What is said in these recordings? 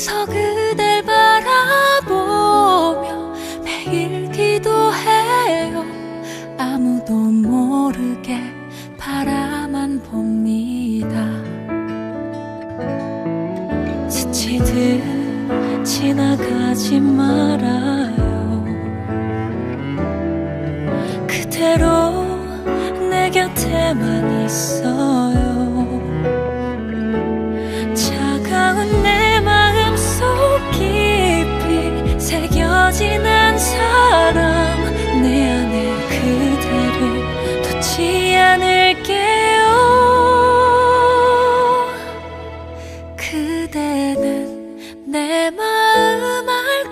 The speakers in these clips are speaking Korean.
멀리서 그댈 바라보며 매일 기도해요. 아무도 모르게 바라만 봅니다. 스치듯 지나가지 말아요. 그대로 내 곁에만 있어요. 차가운 내 마음속 깊이 새겨진 한 사람, 내 안에 그대를 놓지 않을게요. 그대는 내 마음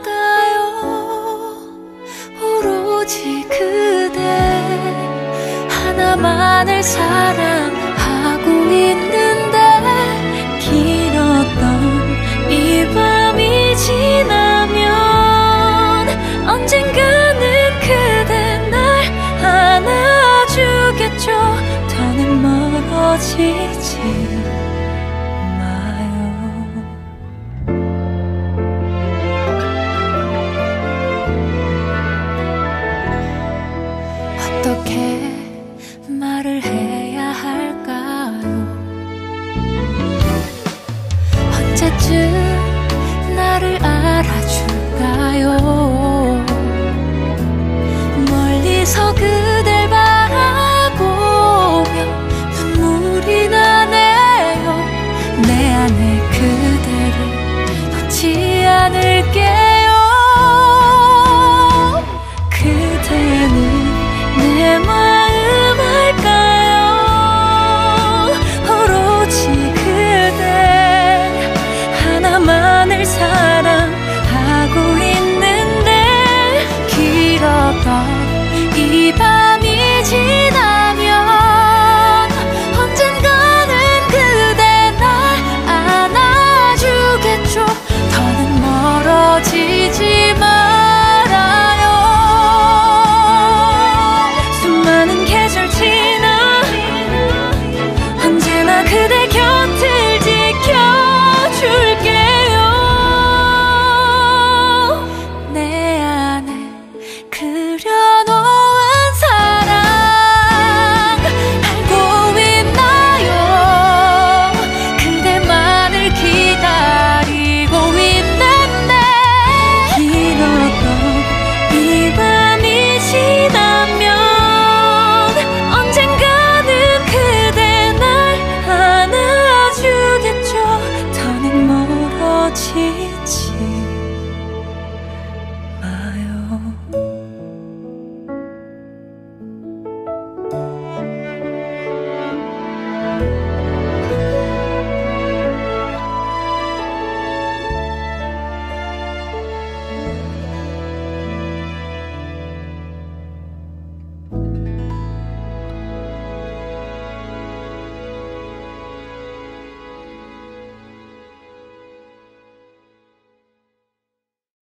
알까요? 오로지 그대 하나만을 사랑하고 있는데, 길었던 이 밤이 지나면 언젠가는 그대 날 안아주겠죠. 더는 멀어지지 마요. 어떻게 말을 해야 할까요? 언제쯤 나를 알아줄까요? 멀리서 그댈 바라보며 눈물이 나네요. 내 안에 그대를 놓지 않을게요. 그대는 내 마음 알까요? 오로지 그대 하나만을 사랑하고 있는데, 길었던 이 밤이 지나면 언젠가는 그대 날 안아주겠죠. 더는 멀어지지 말아요. 수많은 계절 지나 언제나 그대 곁을 지켜줄게요. 내 안에 그려놓은 사랑 알고 있나요? 그대만을 기다리고 있는데, 길었던 이 밤이 지나면 언젠가는 그대 날 안아주겠죠. 더는 멀어지